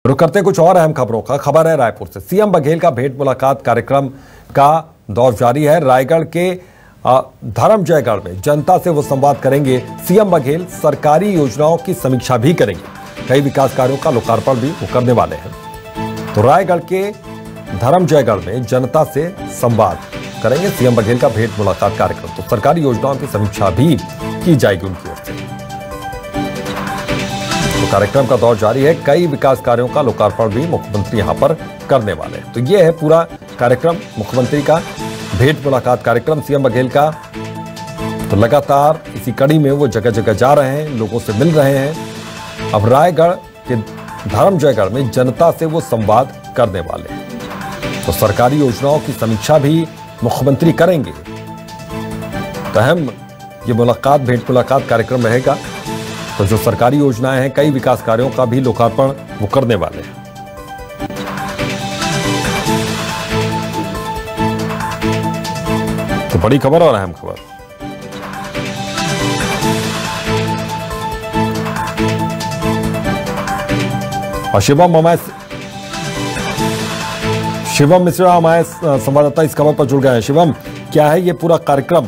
रुक करते कुछ और अहम खबरों का। खबर है रायपुर से। सीएम बघेल का भेंट मुलाकात कार्यक्रम का दौर जारी है। रायगढ़ के धर्मजयगढ़ में जनता से वो संवाद करेंगे। सीएम बघेल सरकारी योजनाओं की समीक्षा भी करेंगे। कई विकास कार्यों का लोकार्पण भी वो करने वाले हैं। तो रायगढ़ के धर्मजयगढ़ में जनता से संवाद करेंगे सीएम बघेल का भेंट मुलाकात कार्यक्रम। तो सरकारी योजनाओं की समीक्षा भी की जाएगी उनकी ओर से। तो कार्यक्रम का दौर जारी है। कई विकास कार्यों का लोकार्पण भी मुख्यमंत्री यहां पर करने वाले हैं। तो ये है पूरा कार्यक्रम मुख्यमंत्री का भेंट मुलाकात कार्यक्रम सीएम बघेल का। तो लगातार इसी कड़ी में वो जगह जगह जा रहे हैं, लोगों से मिल रहे हैं। अब रायगढ़ के धर्मजयगढ़ में जनता से वो संवाद करने वाले हैं। तो सरकारी योजनाओं की समीक्षा भी मुख्यमंत्री करेंगे। तो अहम ये मुलाकात भेंट मुलाकात कार्यक्रम रहेगा। तो जो सरकारी योजनाएं हैं, कई विकास कार्यों का भी लोकार्पण वो करने वाले हैं। तो बड़ी खबर और अहम खबर। और शिवम मिश्रा हमारे संवाददाता इस खबर पर जुड़ गए हैं। शिवम, क्या है ये पूरा कार्यक्रम?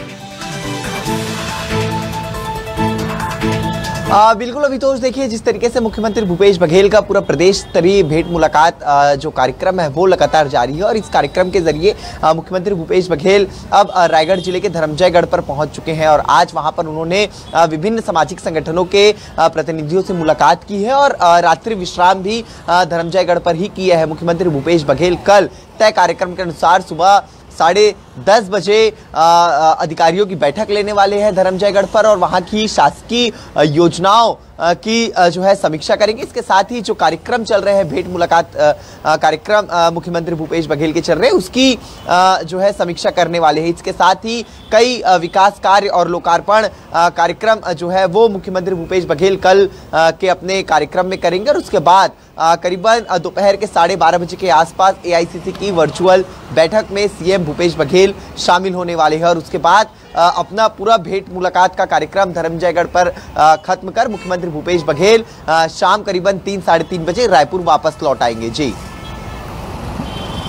बिल्कुल अभितोष, देखिए जिस तरीके से मुख्यमंत्री भूपेश बघेल का पूरा प्रदेश स्तरीय भेंट मुलाकात जो कार्यक्रम है वो लगातार जारी है। और इस कार्यक्रम के जरिए मुख्यमंत्री भूपेश बघेल अब रायगढ़ जिले के धर्मजयगढ़ पर पहुंच चुके हैं। और आज वहां पर उन्होंने विभिन्न सामाजिक संगठनों के प्रतिनिधियों से मुलाकात की है और रात्रि विश्राम भी धर्मजयगढ़ पर ही किया है। मुख्यमंत्री भूपेश बघेल कल तय कार्यक्रम के अनुसार सुबह 10:30 बजे अधिकारियों की बैठक लेने वाले हैं धर्मजयगढ़ पर और वहां की शासकीय योजनाओं की जो है समीक्षा करेंगे। इसके साथ ही जो कार्यक्रम चल रहे हैं, भेंट मुलाकात कार्यक्रम मुख्यमंत्री भूपेश बघेल के चल रहे हैं, उसकी जो है समीक्षा करने वाले हैं। इसके साथ ही कई विकास कार्य और लोकार्पण कार्यक्रम जो है वो मुख्यमंत्री भूपेश बघेल कल के अपने कार्यक्रम में करेंगे। और उसके बाद करीबन दोपहर के 12:30 बजे के आसपास एआईसीसी की वर्चुअल बैठक में सीएम भूपेश बघेल शामिल होने वाले हैं। और उसके बाद अपना पूरा भेंट मुलाकात का कार्यक्रम धर्मजयगढ़ पर खत्म कर मुख्यमंत्री भूपेश बघेल शाम करीबन 3-3:30 बजे रायपुर वापस लौट आएंगे। जी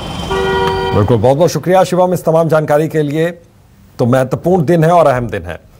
बिल्कुल, बहुत बहुत शुक्रिया शिवम इस तमाम जानकारी के लिए। तो महत्वपूर्ण दिन है और अहम दिन है।